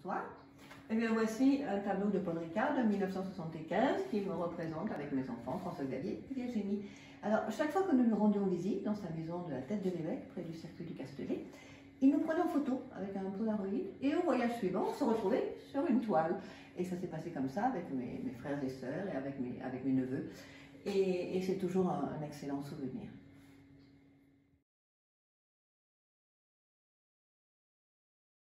Bonsoir. Eh bien, voici un tableau de Paul Ricard de 1975 qui me représente avec mes enfants, François-Xavier et Virginie. Alors, chaque fois que nous lui rendions visite dans sa maison de la Tête de l'Évêque, près du circuit du Castellet, il nous prenait en photo avec un Polaroid et au voyage suivant, on se retrouvait sur une toile. Et ça s'est passé comme ça avec mes frères et sœurs et avec mes neveux. Et c'est toujours un excellent souvenir.